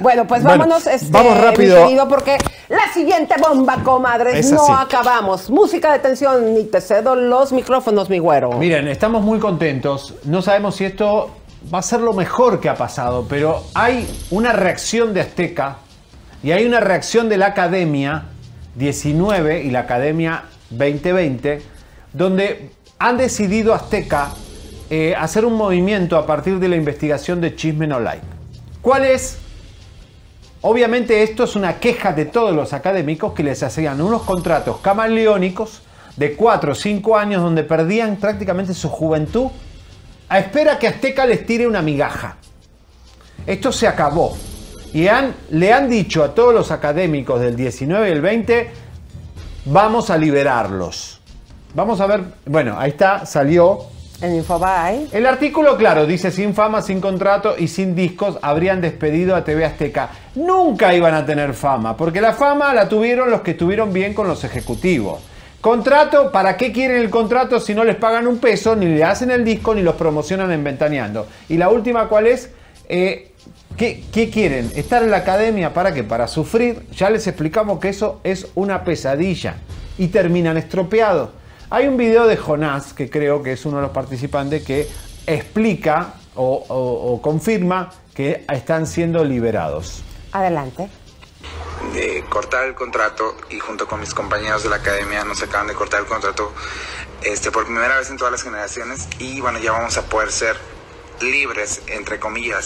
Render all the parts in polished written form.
Bueno, pues Bueno, vámonos, vamos rápido. mi querido, porque la siguiente bomba, comadres, Es no así. acabamos. Música de tensión, ni te cedo los micrófonos, mi güero. Miren, estamos muy contentos. No sabemos si esto va a ser lo mejor que ha pasado, pero hay una reacción de Azteca y hay una reacción de la Academia 19 y la Academia 2020, donde han decidido Azteca hacer un movimiento a partir de la investigación de Chisme No Like. ¿Cuál es? Obviamente esto es una queja de todos los académicos que les hacían unos contratos camaleónicos de 4 o 5 años donde perdían prácticamente su juventud a espera que Azteca les tire una migaja. Esto se acabó. Y le han dicho a todos los académicos del 19 y el 20, vamos a liberarlos. Vamos a ver, bueno, ahí está, salió. En Infobae. El artículo, claro, dice: sin fama, sin contrato y sin discos habrían despedido a TV Azteca. Nunca iban a tener fama, porque la fama la tuvieron los que estuvieron bien con los ejecutivos. Contrato, ¿para qué quieren el contrato si no les pagan un peso, ni le hacen el disco, ni los promocionan en Ventaneando? Y la última, ¿cuál es? ¿Qué quieren? ¿Estar en la academia para qué? Para sufrir. Ya les explicamos que eso es una pesadilla y terminan estropeados. Hay un video de Jonás, que creo que es uno de los participantes, que explica o confirma que están siendo liberados. Adelante. De cortar el contrato, y junto con mis compañeros de la academia nos acaban de cortar el contrato por primera vez en todas las generaciones, y bueno, ya vamos a poder ser libres, entre comillas.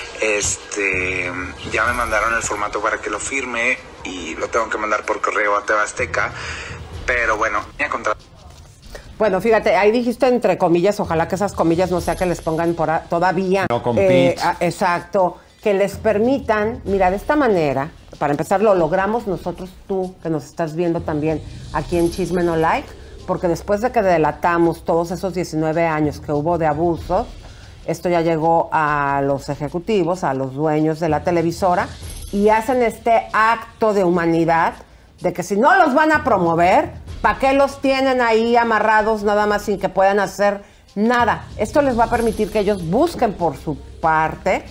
Ya me mandaron el formato para que lo firme y lo tengo que mandar por correo a TV Azteca, pero bueno, ya contrato. Bueno, fíjate, ahí dijiste entre comillas, ojalá que esas comillas no sea que les pongan todavía. No compete. Exacto, que les permitan, mira, de esta manera, para empezar lo logramos nosotros, tú que nos estás viendo también aquí en Chisme No Like, porque después de que delatamos todos esos 19 años que hubo de abusos, esto ya llegó a los ejecutivos, a los dueños de la televisora, y hacen este acto de humanidad de que si no los van a promover, ¿para qué los tienen ahí amarrados nada más sin que puedan hacer nada? Esto les va a permitir que ellos busquen por su parte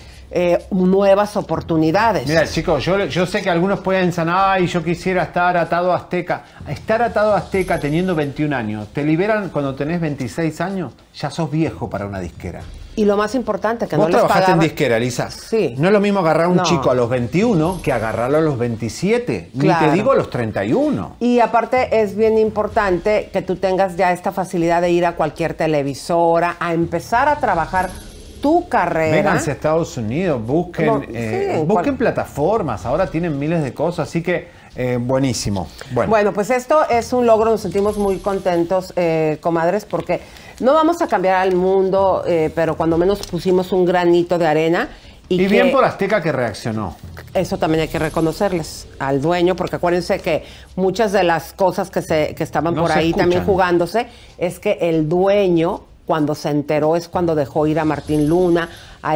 nuevas oportunidades. Mira, chicos, yo sé que algunos pueden pensar, ay, yo quisiera estar atado a Azteca. Estar atado a Azteca teniendo 21 años. Te liberan cuando tenés 26 años, ya sos viejo para una disquera. Y lo más importante, que no ¿Vos les trabajaste pagaban. en disquera, Lisa? Sí. No es lo mismo agarrar a un No. chico a los 21 que agarrarlo a los 27. Claro. Ni te digo a los 31. Y aparte es bien importante que tú tengas ya esta facilidad de ir a cualquier televisora, a empezar a trabajar tu carrera. Vénganse a Estados Unidos, busquen, busquen plataformas. Ahora tienen miles de cosas, así que buenísimo. Bueno, pues esto es un logro, nos sentimos muy contentos, comadres, porque no vamos a cambiar al mundo, pero cuando menos pusimos un granito de arena. Y bien por Azteca que reaccionó. Eso también hay que reconocerles al dueño, porque acuérdense que muchas de las cosas que estaban No por se ahí escuchan. también jugándose, es que el dueño, cuando se enteró, es cuando dejó ir a Martín Luna, a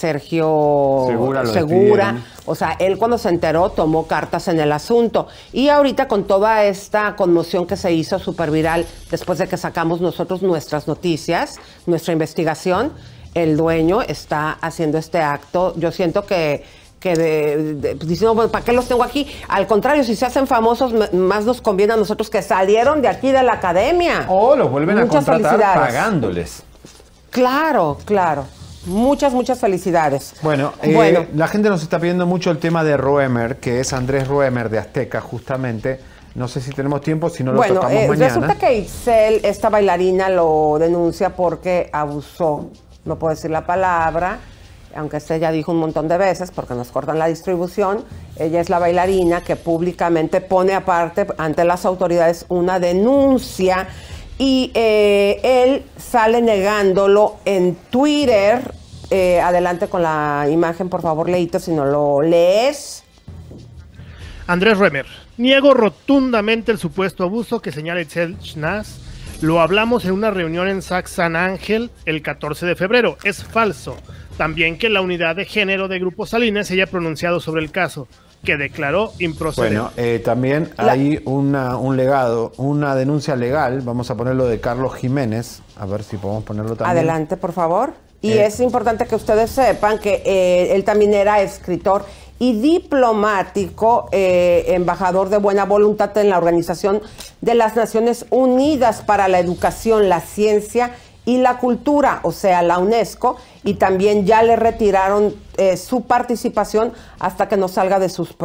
Sergio Segura lo Segura. despidieron. O sea, él cuando se enteró tomó cartas en el asunto. Y ahorita con toda esta conmoción que se hizo súper viral después de que sacamos nosotros nuestras noticias, nuestra investigación, el dueño está haciendo este acto. Yo siento que diciendo, bueno, ¿para qué los tengo aquí? Al contrario, si se hacen famosos, más nos conviene a nosotros que salieron de aquí de la academia. O los vuelven Muchas a contratar felicidades. pagándoles. Claro, claro. Muchas felicidades. Bueno, la gente nos está pidiendo mucho el tema de Roemer, que es Andrés Roemer de Azteca, justamente. No sé si tenemos tiempo, si no lo tocamos mañana. Resulta que Itzel, esta bailarina, lo denuncia porque abusó, no puedo decir la palabra, aunque ella dijo un montón de veces, porque nos cortan la distribución. Ella es la bailarina que públicamente pone aparte ante las autoridades una denuncia, y él sale negándolo en Twitter. Adelante con la imagen, por favor, Leito, si no lo lees. Andrés Roemer: niego rotundamente el supuesto abuso que señala Itzel Schnaz. Lo hablamos en una reunión en Sac San Ángel el 14 de febrero. Es falso. También que la unidad de género de Grupo Salinas se haya pronunciado sobre el caso, que declaró improcedente. Bueno, también hay un legado, una denuncia legal, vamos a ponerlo de Carlos Jiménez, a ver si podemos ponerlo también. Adelante, por favor. Y es importante que ustedes sepan que él también era escritor y diplomático, embajador de buena voluntad en la Organización de las Naciones Unidas para la Educación, la Ciencia y la Cultura, o sea, la UNESCO, y también ya le retiraron su participación hasta que no salga de sus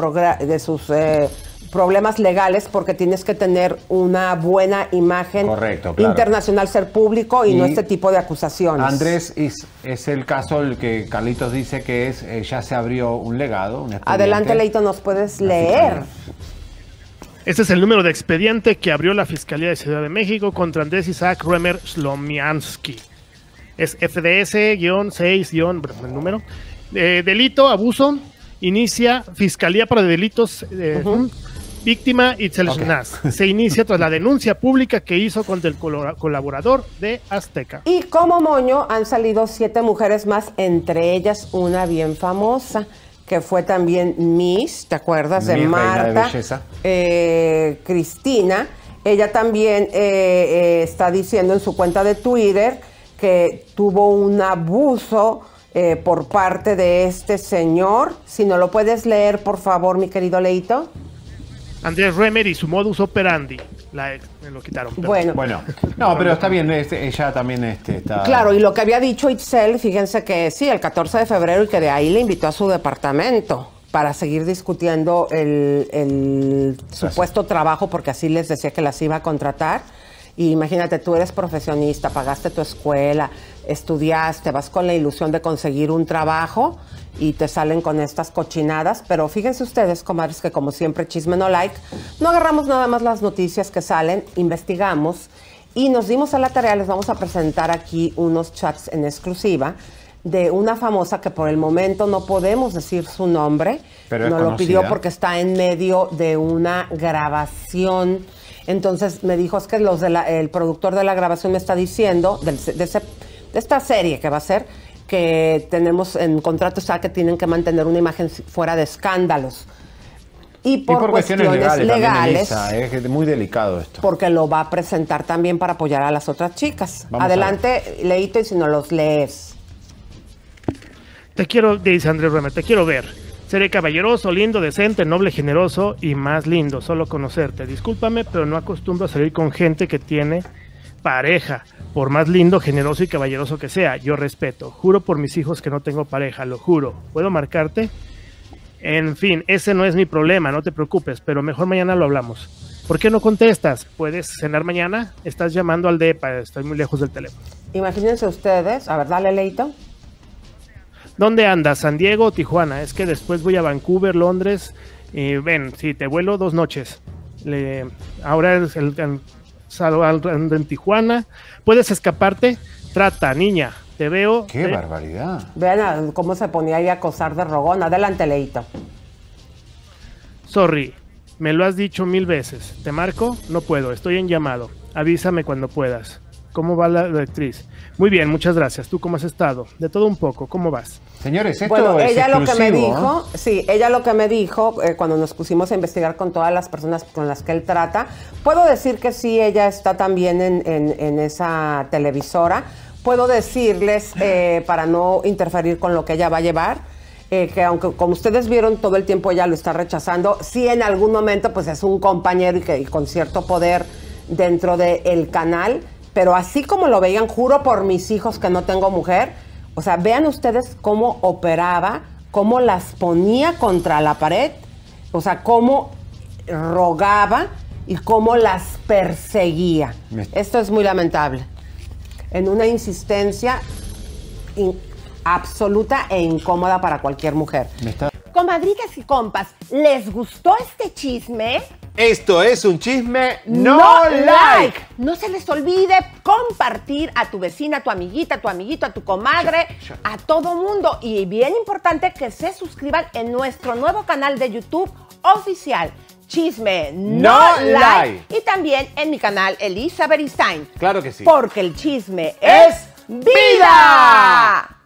problemas legales, porque tienes que tener una buena imagen. Correcto, claro. Internacional, ser público y no este tipo de acusaciones. Andrés, es el caso el que Carlitos dice que es ya se abrió un legado, un expediente. Adelante, Leito, nos puedes leer. Este es el número de expediente que abrió la Fiscalía de Ciudad de México contra Andrés Isaac Roemer Slomiansky. Es FDS-6- el número. Delito, abuso, inicia Fiscalía para Delitos Víctima Itzelschnaz. Okay. Se inicia tras la denuncia pública que hizo contra el colaborador de Azteca. Y como moño han salido 7 mujeres más, entre ellas una bien famosa, que fue también Miss, ¿te acuerdas? De Marta, Cristina. Ella también está diciendo en su cuenta de Twitter que tuvo un abuso por parte de este señor. Si no lo puedes leer, por favor, mi querido Leito. Andrés Roemer y su modus operandi. Me lo quitaron. Bueno, no, pero está bien, ella también está... Claro, y lo que había dicho Itzel, fíjense que sí, el 14 de febrero, y que de ahí le invitó a su departamento para seguir discutiendo el supuesto trabajo, porque así les decía que las iba a contratar. Y imagínate, tú eres profesionista, pagaste tu escuela, estudiaste, vas con la ilusión de conseguir un trabajo y te salen con estas cochinadas. Pero fíjense ustedes, comadres, que como siempre, Chisme No Like, no agarramos nada más las noticias que salen, investigamos y nos dimos a la tarea. Les vamos a presentar aquí unos chats en exclusiva de una famosa que por el momento no podemos decir su nombre. Pero nos lo pidió porque está en medio de una grabación. Entonces me dijo, es que el productor de la grabación me está diciendo, de esta serie que va a ser, que tenemos en contrato, o sea, que tienen que mantener una imagen fuera de escándalos. Y por cuestiones legales también, Elisa, es muy delicado esto. Porque lo va a presentar también para apoyar a las otras chicas. Adelante, Leito, y si no los lees. Te quiero, dice Andrés Roemer, te quiero ver. Seré caballeroso, lindo, decente, noble, generoso y más lindo, solo conocerte. Discúlpame, pero no acostumbro a salir con gente que tiene pareja. Por más lindo, generoso y caballeroso que sea, yo respeto. Juro por mis hijos que no tengo pareja, lo juro. ¿Puedo marcarte? En fin, ese no es mi problema, no te preocupes, pero mejor mañana lo hablamos. ¿Por qué no contestas? ¿Puedes cenar mañana? Estás llamando al DEPA, estoy muy lejos del teléfono. Imagínense ustedes, a ver, dale, Leito. ¿Dónde andas? ¿San Diego o Tijuana? Es que después voy a Vancouver, Londres. Ven, sí, te vuelo 2 noches. Ahora es en Tijuana. ¿Puedes escaparte? Trata, niña. Te veo. ¡Qué barbaridad! Vean cómo se ponía ahí a acosar de rogón. Adelante, Leito. Sorry, me lo has dicho 1000 veces. ¿Te marco? No puedo, estoy en llamado. Avísame cuando puedas. ¿Cómo va la actriz? Muy bien, muchas gracias. ¿Tú cómo has estado? De todo un poco, ¿cómo vas? Señores, esto bueno, es ella exclusivo, lo que me dijo, sí, ella lo que me dijo cuando nos pusimos a investigar con todas las personas con las que él trata, puedo decir que sí, ella está también en esa televisora. Puedo decirles, para no interferir con lo que ella va a llevar, que aunque como ustedes vieron todo el tiempo ella lo está rechazando, sí en algún momento pues es un compañero y con cierto poder dentro del canal. Pero así como lo veían, juro por mis hijos que no tengo mujer, o sea, vean ustedes cómo operaba, cómo las ponía contra la pared, o sea, cómo rogaba y cómo las perseguía. Esto es muy lamentable. En una insistencia absoluta e incómoda para cualquier mujer. Comadritas y compas, ¿les gustó este chisme? Esto es un chisme no like. No se les olvide compartir a tu vecina, a tu amiguita, a tu amiguito, a tu comadre, a todo mundo. Y bien importante que se suscriban en nuestro nuevo canal de YouTube oficial, Chisme No Like. Y también en mi canal Elisa Beristain. Claro que sí. Porque el chisme es vida.